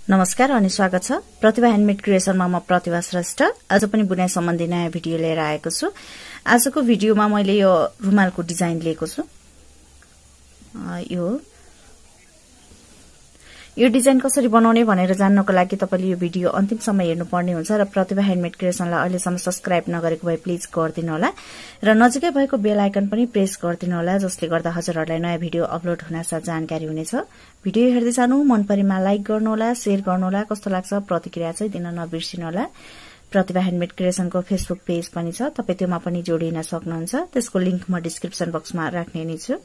नमस्कार अनि स्वागत छ प्रतिभा ह्यान्डमेड क्रिएसनमा। म प्रतिभा श्रेष्ठ आज पनि बुनाइ सम्बन्धी नयाँ भिडियो लिएर आएको छु। आजको भिडियोमा मैले यो रुमालको डिजाइन लिएको छु। यो डिजाइन कसरी बनाउने भनेर जान्नको लागि तपाईले यो भिडियो अन्तिमसम्म हेर्नुपर्ने हुन्छ र प्रतिभा ह्यान्डमेड क्रिएसनलाई अहिलेसम्म सब्स्क्राइब नगरेको भए प्लिज गरिदिनु होला र नजिकै भएको बेल आइकन पनि प्रेस गरिदिनु होला, जसले गर्दा हजुरहरुलाई नयाँ भिडियो अपलोड हुनासाथ जानकारी हुनेछ। भिडियो हेर्दै जानु, मन परेमा लाइक गर्नु होला, शेयर गर्नु होला, कस्तो लाग्छ प्रतिक्रिया चाहिँ दिन नबिर्सिनु होला। प्रतिभा ह्यान्डमेड क्रिएसनको फेसबुक पेज पनि छ, तपाई त्यसमा पनि जोडिन सक्नुहुन्छ। त्यसको लिंक म डिस्क्रिप्सन बक्समा राख्ने नै छु।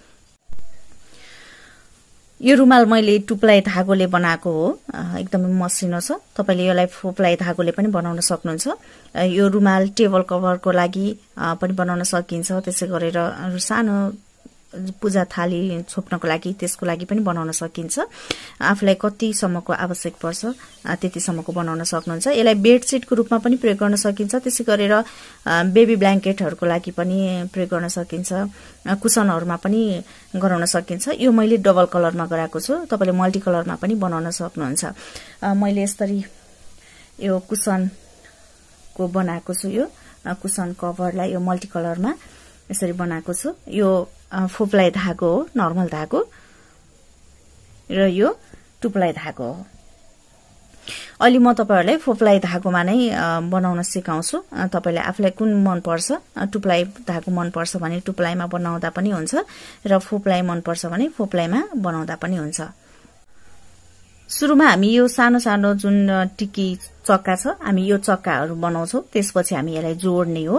यो रुमाल मैले 2 प्लाई धागोले बनाएको हो, एकदमै मसिनो छ। तपाईले यसलाई 4 प्लाई धागोले पनि बनाउन सक्नुहुन्छ। यो रुमाल टेबल कभरको लागि पनि बनाउन सकिन्छ, त्यसै गरेर सानो पूजा थाली छोप्नको लागि त्यसको लागि पनि बनाउन सकिन्छ। आफुलाई कति सम्मको आवश्यक पर्छ त्यति सम्मको बनाउन सक्नुहुन्छ। यसलाई बेडशीटको रूपमा पनि प्रयोग गर्न सकिन्छ, त्यसै गरेर बेबी ब्ल्याङ्केटहरुको लागि पनि प्रयोग गर्न सकिन्छ, कुशनहरुमा पनि गराउन सकिन्छ। यो मैले डबल कलरमा गराएको छु, तपाईले मल्टी कलरमा पनि बनाउन सक्नुहुन्छ। मैले यसरी यो कुशनको बनाएको छु। यो कुशन कभरलाई यो मल्टी कलरमा यसरी बनाएको छु। यो 4 प्लाई धागो हो, नर्मल धागो, र यो 2 प्लाई धागो हो। अलि म तपाईहरुलाई 4 प्लाई धागोमा नै बनाउन सिकाउँछु। तपाईले आफुलाई कुन मन पर्छ, 2 प्लाई धागो मन पर्छ भने 2 प्लाईमा बनाउँदा पनि हुन्छ र 4 प्लाई मन पर्छ भने 4 प्लाईमा बनाउँदा पनि हुन्छ। सुरुमा हामी यो सानो सानो जुन टिकी चक्का छ, हामी यो चक्काहरु बनाउँछौं, त्यसपछि हामी यसलाई जोड्ने हो।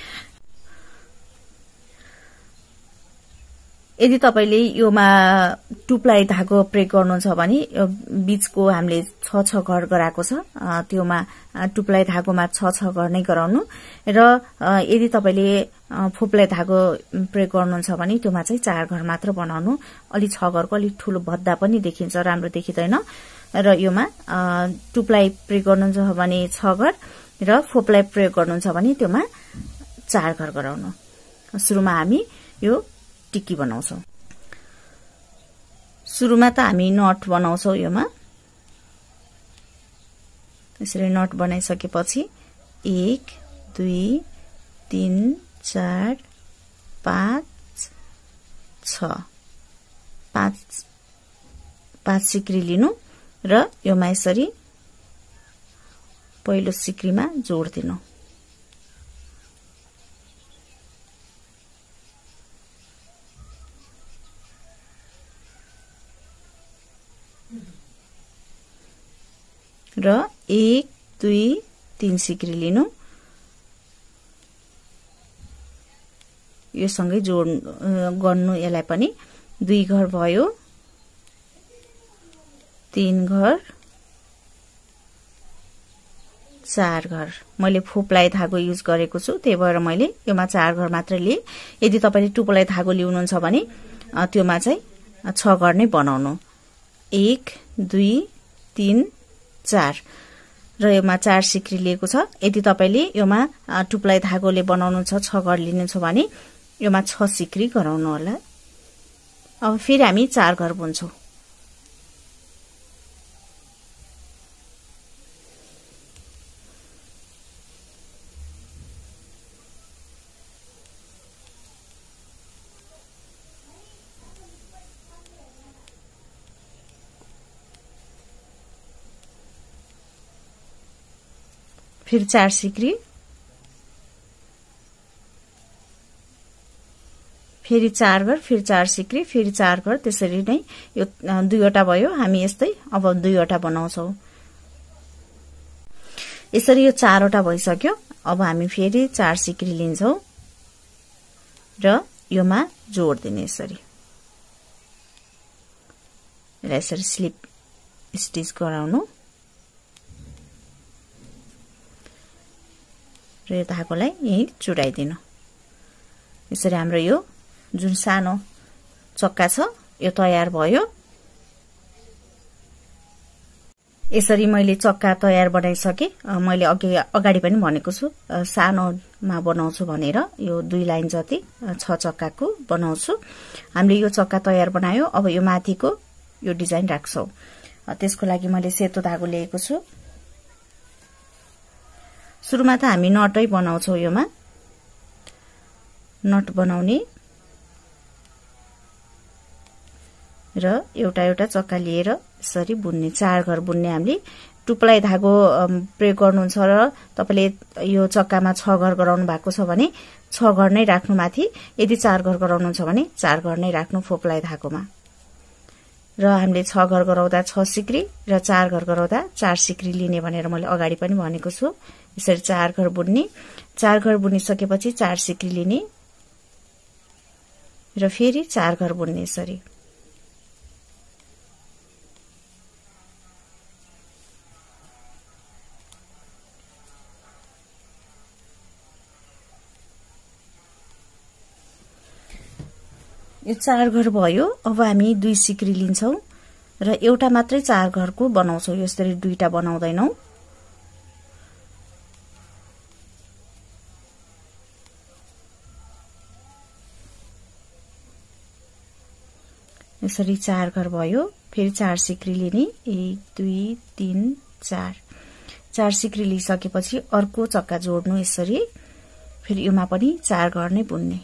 यदि तपाईले योमा 2 प्लाई धागो प्रयोग गर्नुहुन्छ भने यो बीचको हामीले 6 घर गराएको छ, त्योमा 2 प्लाई धागोमा 6 घर नै गराउनु, र यदि तपाईले 4 प्लाई धागो प्रयोग गर्नुहुन्छ भने त्योमा चाहिँ 4 घर मात्र बनाउनु। अलि 6 घरको अलि ठूलो भद्दा पनि देखिन्छ, राम्रो देखिदैन। र योमा 2 प्लाई प्रयोग गर्नुहुन्छ भने 6 घर र 4 प्लाई प्रयोग गर्नुहुन्छ भने त्योमा 4 घर गराउनु। सुरुमा हामी यो टिकी बनाउँछौं। सुरुमा त हामी नट बनाउँछौं। योमा यसरी नट बनाइसकेपछि 1 2 3 4 5 6 5 सिक्री लिनु र योमा यसरी पहिलो सिक्रीमा जोड दिनु। र 1 2 3 सिक्री लिनु, यो सँगै जोड गर्नु। यसलाई पनि 2 घर भयो, 3 घर, 4 घर। मैले 4 प्लाई धागो युज गरेको छु, त्यही भएर मैले योमा 4 घर मात्र लिए। यदि तपाईले 2 प्लाई धागो लिनुहुन्छ भने त्योमा चाहिँ 6 घर नै बनाउनु। 1 2 3 4 र योमा 4 सिक्री लिएको छ। यदि तपाईले योमा 2 प्लाई धागोले बनाउनुहुन्छ, 6 घर लिनुहुन्छ भने योमा 6 सिक्री गराउनु होला। अब फेरि हामी 4 घर बुन्छौं। फिर 4 सिक्री, फेरि 4 घर, फिर 4 सिक्री, फेरि 4 घर, त्यसरी नै यो 2 वटा भयो। हामी यस्तै अब 2 वटा बनाउँछौं। यसरी यो 4 वटा भइसक्यो। अब हामी फेरि 4 सिक्री लिन्छौं र योमा जोड दिने। यसरी यसलाई यसरी स्लिप स्टिच गराउनु र यो धागोलाई यही चुडाइदिनु। यसरी हाम्रो यो जुन सानो चक्का छ यो तयार भयो। यसरी मैले चक्का तयार बनाइसके। मैले अगाडि पनि भनेको छु सानोमा बनाउँछु भनेर। यो 2 लाइन जति 6 चक्काको बनाउँछु। हामीले यो चक्का तयार बनायो। अब यो माथिको यो डिजाइन राख्छौं। त्यसको लागि मैले सेतो धागो लिएको छु। सुरुमा त हामी नटै बनाउँछौं, योमा नट बनाउने र एउटा एउटा चक्का लिएर यसरी बुन्ने, 4 घर बुन्ने। हामीले 2 प्लाई धागो प्रयोग गर्नुहुन्छ र तपाईले यो चक्कामा 6 घर गराउनु भएको छ भने 6 घर नै राख्नु माथि, यदि 4 घर गराउनुहुन्छ भने 4 घर नै राख्नु 4 प्लाई धागोमा। र हामीले 6 घर गराउँदा 6 सिक्री र 4 घर गराउँदा 4 सिक्री लिने भनेर मैले अगाडि पनि भनेको छु। यसरी 4 घर बुन्ने, 4 घर बुनिसकेपछि 4 सिक्री लिने र फेरि 4 घर बुन्ने। यसरी यो 4 घर भयो। अब हामी 2 सिक्री लिन्छौं र एउटा मात्रै 4 घरको बनाउँछौं, यसरी दुईटा बनाउँदैनौं। यसरी 4 घर भयो, फेरि 4 सिक्री लिने, 1 2 3 4। 4 सिक्री लिइसकेपछि अर्को चक्का जोड्नु यसरी, फेरि योमा पनि 4 घर नै बुन्ने।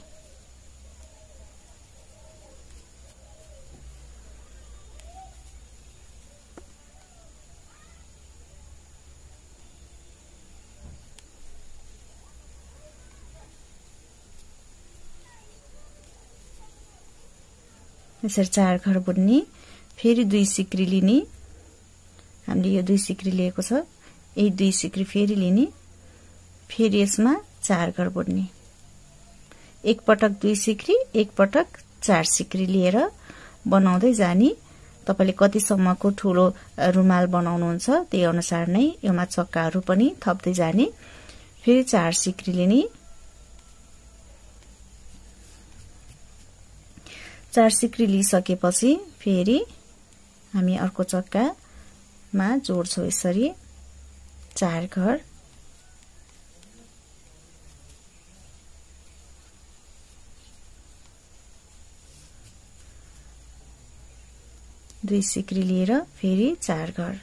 यसरी 4 घर बुन्ने, फेरि 2 सिक्री लिने। हामीले यो 2 सिक्री लिएको छ, यही 2 सिक्री फेरि लिने, फेरि यसमा 4 घर बुन्ने। एक पटक 2 सिक्री, एक पटक 4 सिक्री लिएर बनाउँदै जाने। तपाईले कतिसम्मको ठूलो रुमाल बनाउनुहुन्छ त्यही अनुसार नै योमा चक्काहरू पनि थप्दै जाने। फेरि 4 सिक्री लिने, 4 सिक्री लिइसकेपछि फेरि हामी अर्को चक्कामा जोड्छौं यसरी 4 घर। दुई सिक्री लिएर फेरि 4 घर।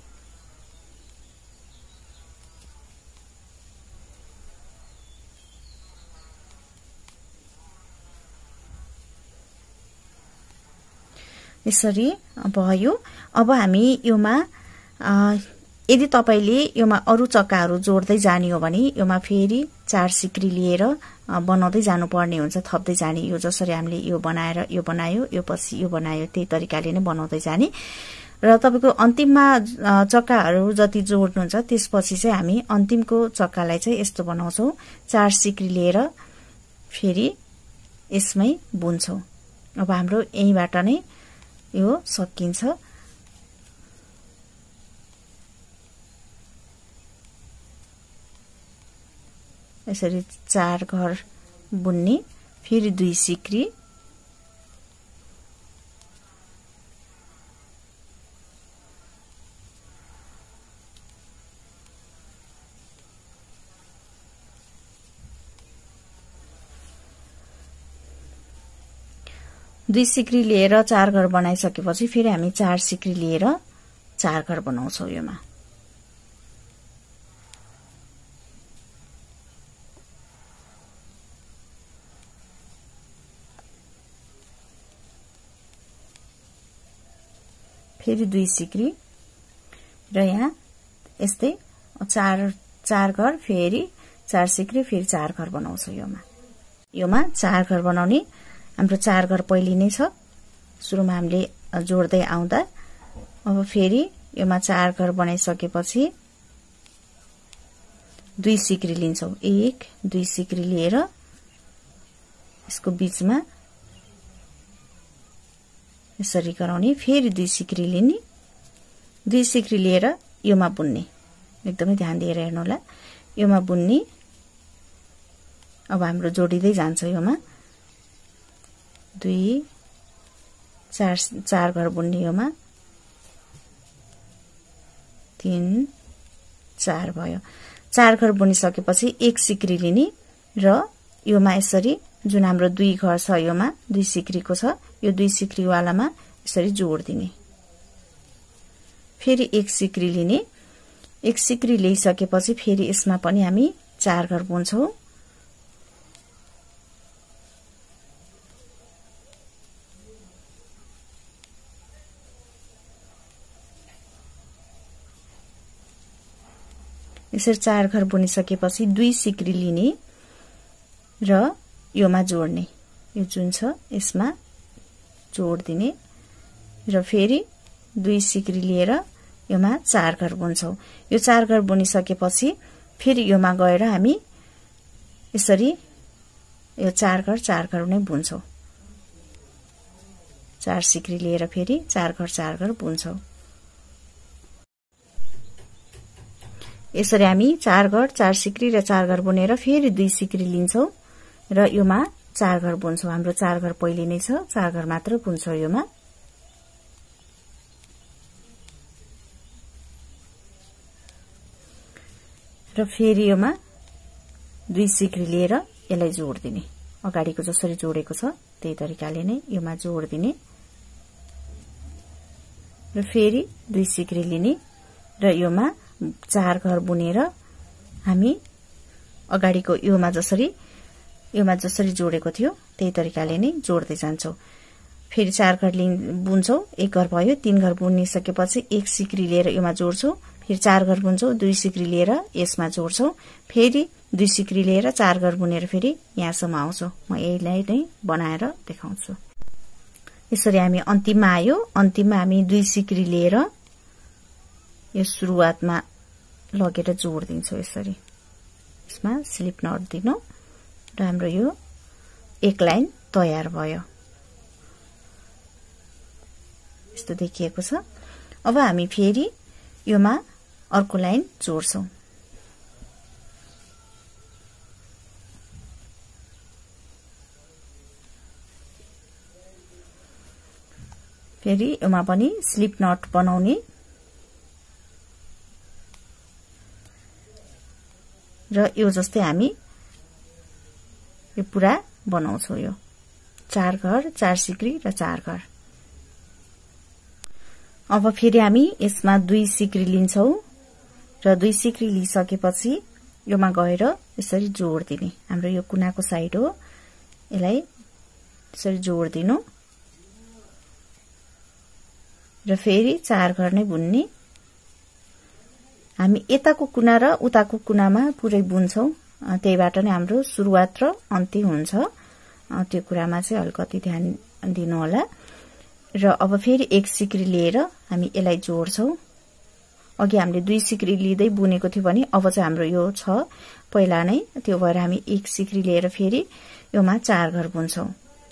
यसरी भयो। अब हामी योमा यदि तपाईले योमा अरु चक्काहरू जोड्दै जाने हो भने योमा फेरि 4 सिक्री लिएर बनाउँदै जानुपर्ने हुन्छ, थप्दै जाने। यो जसरी हामीले यो बनाएर यो बनायो, यो पछि यो बनायो, त्यही तरिकाले नै बनाउँदै जाने। र तपाईको अन्तिममा चक्काहरू जति जोड्नुहुन्छ त्यसपछि चाहिँ हामी अन्तिमको चक्कालाई चाहिँ यस्तो बनाउँछौं, 4 सिक्री लिएर फेरि यसमै बुन्छौं। अब हाम्रो यहीबाट नै यो सकिन्छ। यसरी 4 घर बुन्ने, फेरि 2 सिक्री, दुई सिक्री लिएर 4 घर बनाइसकेपछि फेरि हामी 4 सिक्री लिएर 4 घर बनाउँछौं योमा। फेरि 2 सिक्री र यहाँ यस्तै 4 घर, फेरि 4 सिक्री, फेरि 4 घर बनाउँछौं योमा। योमा 4 घर बनाउने हाम्रो 4 घर पहिले नै छ, सुरुमा हामीले जोड्दै आउँदा। अब फेरि योमा 4 घर बनाइसकेपछि 2 सिक्री लिन्छौं, 1 2 सिक्री लिएर यसको बीचमा यसरी गराउने, फेरि 2 सिक्री लिने, 2 सिक्री लिएर योमा बुन्ने। एकदमै ध्यान दिएर हेर्नु होला, योमा बुन्ने। अब हाम्रो जोडिदै जान्छ योमा 2 4 घर बुन्ने, योमा 3 4 भयो। 4 घर बुनिसकेपछि 1 सिक्री लिने र योमा यसरी जुन हाम्रो 2 घर छ योमा 2 सिक्रीको छ, यो 2 सिक्री वालामा यसरी जोड दिने। फेरि एक सिक्री लिने। एक सिक्री लिइसकेपछि फेरि यसमा पनि हामी 4 घर बुन्छौं। यसरी 4 घर बुनिसकेपछि 2 सिक्री लिने र योमा जोड्ने। यो जुन छ यसमा जोड दिने र फेरि 2 सिक्री लिएर योमा 4 घर बुन्छौं। यो 4 घर बुनिसकेपछि फेरि योमा गएर हामी यसरी यो 4 घर नै बुन्छौं। 4 सिक्री लिएर फेरि 4 घर बुन्छौं। यसरी हामी 4 सिक्री र 4 घर बुनेर फेरि 2 सिक्री लिन्छौं र योमा 4 घर बुन्छौं। हाम्रो 4 घर पहिले नै छ, 4 घर मात्र बुन्छौं योमा। र फेरि योमा 2 सिक्री लिएर यसलाई जोड दिने। अगाडिको जसरी जोडेको छ त्यही तरिकाले नै योमा जोड दिने र फेरि 2 सिक्री लिने र योमा 4 घर बुनेर हामी अगाडिको योमा जसरी जोडेको थियो त्यही तरिकाले नै जोड्दै जान्छौं। फेरि 4 घर बुन्छौं, 1 घर भयो, 3 घर बुनिसकेपछि 1 सिक्री लिएर योमा जोड्छौं, फेरि 4 घर बुन्छौं, 2 सिक्री लिएर यसमा जोड्छौं, फेरि 2 सिक्री लिएर 4 घर बुनेर फेरि यहाँसम्म आउँछौं। म यसलाई नै बनाएर देखाउँछु। यसरी हामी अन्तिममा आयो। अन्तिममा हामी 2 सिक्री लिएर यो सुरुवातमा लगेर जोड दिन्छौं। यसरी यसमा स्लिप नट दिनु र हाम्रो यो एक लाइन तयार भयो। यस्तो देखिएको छ। अब हामी फेरि योमा अर्को लाइन जोड्छौं। फेरि योमा पनि स्लिप नट बनाउने र यो जस्तै हामी यो पूरा बनाउँछौं। यो 4 घर, 4 सिक्री र 4 घर। अब फेरि हामी यसमा 2 सिक्री लिन्छौं र 2 सिक्री लिइसकेपछि योमा गएर यसरी जोड दिने। हाम्रो यो कुनाको साइड हो, यसलाई यसरी जोड दिनु र फेरि 4 घर नै बुन्ने। हामी यताको कुना र उताको कुनामा पुरै बुन्छौं, त्यहीबाट नै हाम्रो सुरुवात र अन्त्य हुन्छ। त्यो कुरामा चाहिँ अलिकति ध्यान दिनु होला। र अब फेरि 1 सिक्री लिएर हामी यसलाई जोड्छौं। अघि हामीले 2 सिक्री लिँदै बुनेको थियो भने अब चाहिँ हाम्रो यो छ पहिला नै, त्यो भएर हामी 1 सिक्री लिएर फेरि योमा 4 घर बुन्छौं।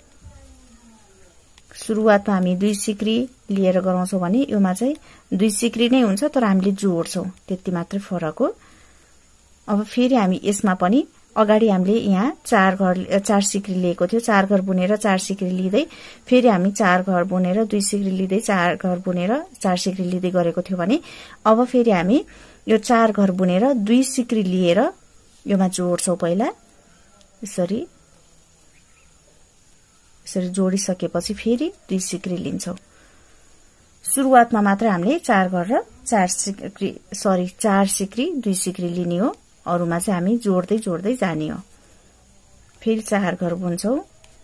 सुरुवातमा हामी 2 सिक्री लिएर गराउँछौं भने योमा चाहिँ 2 सिक्री नै हुन्छ, तर हामीले जोड्छौं, त्यति मात्र फरक हो। अब फेरि हामी यसमा पनि अगाडि हामीले यहाँ 4 सिक्री लिएको थियो, 4 घर बुनेर 4 सिक्री लिँदै फेरि हामी 4 घर बुनेर 2 सिक्री लिँदै 4 घर बुनेर 4 सिक्री लिँदै गरेको थियो भने अब फेरि हामी यो 4 घर बुनेर 2 सिक्री लिएर योमा जोड्छौं। पहिला यसरी जोडिसकेपछि फेरि 2 सिक्री लिन्छौं। सुरुवातमा मात्र हामीले 4 घर र 4 सिक्री 2 सिक्री लिने हो, अरूमा चाहिँ हामी जोड्दै जोड्दै जाने हो। फेरि 4 घर बुन्छौं,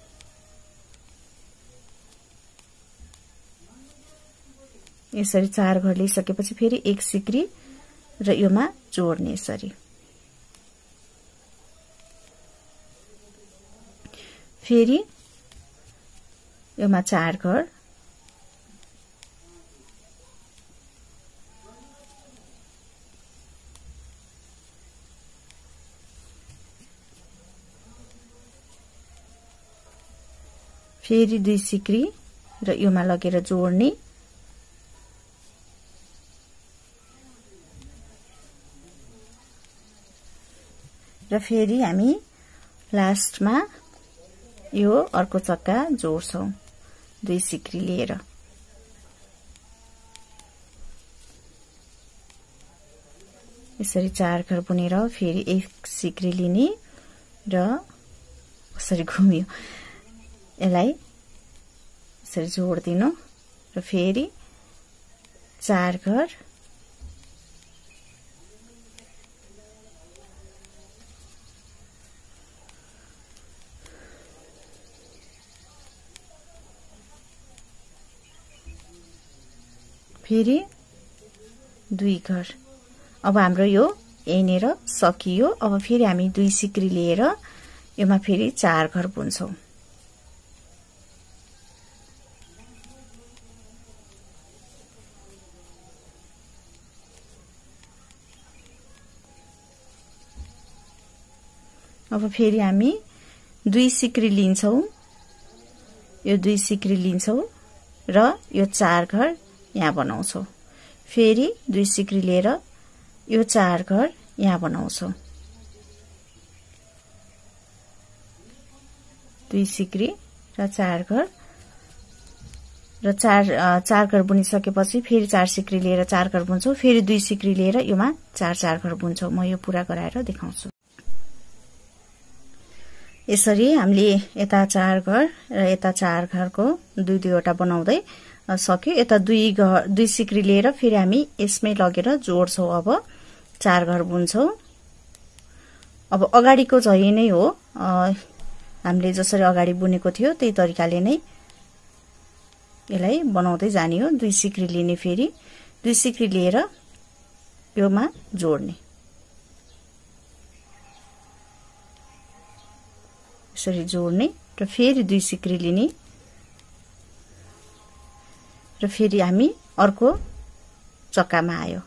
यसरी 4 घर लिइसकेपछि फेरि 1 सिक्री र योमा जोड्ने। यसरी फेरि योमा 4 घर, फेरि 2 सिक्री र योमा लगेर जोड्ने। र फेरि हामी लास्टमा यो अर्को चक्का जोड्छौं 2 सिक्री लिएर। यसरी 4 घर बुनेर फेरि 1 सिक्री लिने र कसरी घुम्यो यसलाई यसरी जोड दिनु र फेरि 4 घर फेरि 2 घर। अब हाम्रो यो यहीँनेर सकियो। अब फेरि हामी 2 सिक्री लिएर यसमा फेरि 4 घर बुन्छौं। अब फेरि हामी 2 सिक्री लिन्छौं। यो 2 सिक्री लिन्छौं र यो 4 घर यहाँ बनाउँछौं। फेरि 2 सिक्री लिएर यो 4 घर यहाँ बनाउँछौं। 2 सिक्री र 4 घर र 4 घर बुनिसकेपछि फेरि 4 सिक्री लिएर 4 घर बुन्छौं। फेरि 2 सिक्री लिएर योमा 4 घर बुन्छौं। म यो पूरा गराएर देखाउँछु। यसरी हामीले यता 4 घर र यता 4 घरको 2 वटा बनाउँदै सक्यो। यता 2 सिक्री लिएर फेरि हामी यसमै लगेर जोड्छौं। अब 4 घर बुन्छौं। अब अगाडिको झै नै हो, हामीले जसरी अगाडि बुनेको थियो त्यही तरिकाले नै यसलाई बनाउँदै जाने हो। 2 सिक्री लिने, फेरि 2 सिक्री लिएर योमा जोड्ने, यसरी जोड्ने र फेरि 2 सिक्री लिने र फेरि हामी अर्को चक्कामा आयो।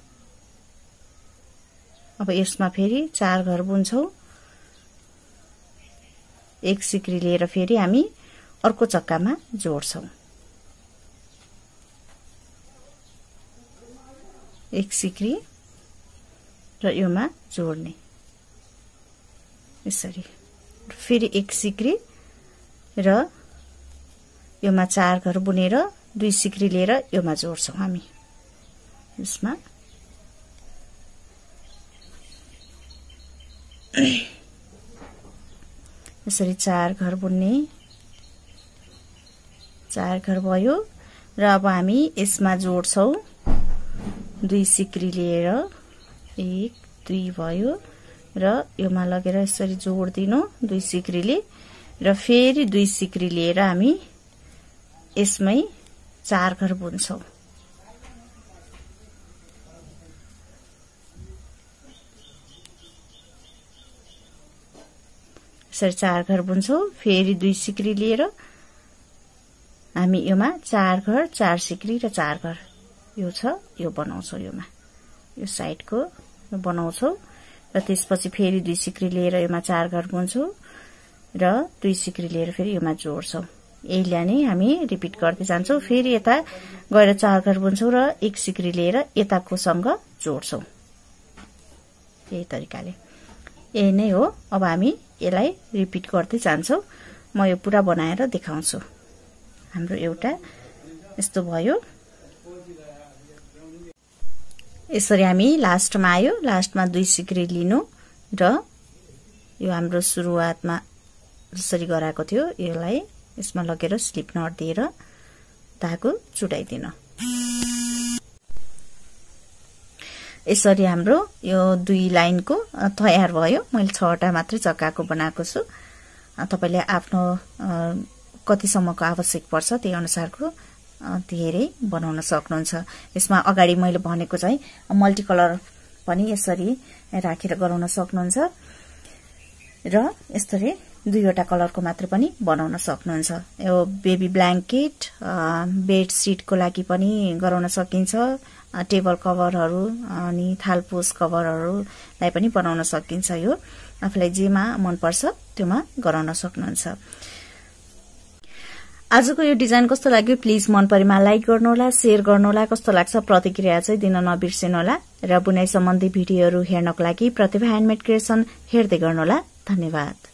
अब यसमा फेरि 4 घर बुन्छौं। 1 सिक्री लिएर फेरि हामी अर्को चक्कामा जोड्छौं। 1 सिक्री र योमा जोड्ने, यसरी फेरि 1 सिक्री र योमा 4 घर बुनेर 2 सिक्री लिएर योमा जोड्छौं हामी। यसमा यसरी 4 घर बुन्ने, 4 घर भयो र अब हामी यसमा जोड्छौं। 2 सिक्री लिएर 1 2 भयो र योमा लगेर यसरी जोड्दिनु 2 सिक्रीले र फेरि 2 सिक्री लिएर हामी यसमै 4 घर बुन्छौं। यसरी 4 घर बुन्छौं। फेरि 2 सिक्री लिएर हामी योमा 4 घर 4 सिक्री र 4 घर यो छ, यो बनाउँछौं। योमा यो साइडको बनाउँछौं र त्यसपछि फेरि 2 सिक्री लिएर योमा 4 घर बुन्छौं र 2 सिक्री लिएर फेरि योमा जोड्छौं। यहीलाई नै हामी रिपिट गर्दै जान्छौं। फेरि यता गएर 4 घर बुन्छौं र 1 सिक्री लिएर यताको सँग जोड्छौं। यही तरिकाले यही नै हो। अब हामी यसलाई रिपिट गर्दै जान्छौं। म यो पूरा बनाएर देखाउँछु। हाम्रो एउटा यस्तो भयो। यसरी हामी लास्टमा आयो। लास्टमा 2 सिक्री लिनु र यो हाम्रो सुरुवातमा जसरी गराएको थियो यसलाई यसमा लगेर स्लिप नट दिएर धागो चुडाइदिनु। यसरी हाम्रो यो 2 लाइनको तयार भयो। मैले 6 वटा मात्रै चक्काको बनाएको छु। तपाईले आफ्नो कतिसम्मको आवश्यक पर्छ त्यही अनुसारको धेरै बनाउन सक्नुहुन्छ। यसमा अगाडि मैले भनेको चाहिँ मल्टी कलर पनि यसरी राखेर गराउन सक्नुहुन्छ र यसरी 2 वटा कलरको मात्र पनि बनाउन सक्नुहुन्छ। यो बेबी ब्ल्याङ्केट, बेडशीटको लागि पनि गराउन सकिन्छ। टेबल कभरहरू अनि थालपोस कभरहरूलाई पनि बनाउन सकिन्छ। यो आफूलाई जेमा मन पर्छ त्योमा गराउन सक्नुहुन्छ। आजको यो डिजाइन कस्तो लाग्यो प्लिज मन परेमा लाइक गर्नुहोला, शेयर गर्नुहोला। कस्तो लाग्छ प्रतिक्रिया चाहिँ दिन नबिर्सिनुहोला र बुनाई सम्बन्धी भिडियोहरू हेर्नको लागि प्रतिभा ह्यान्डमेड क्रिएसन हेर्दै गर्नुहोला। धन्यवाद।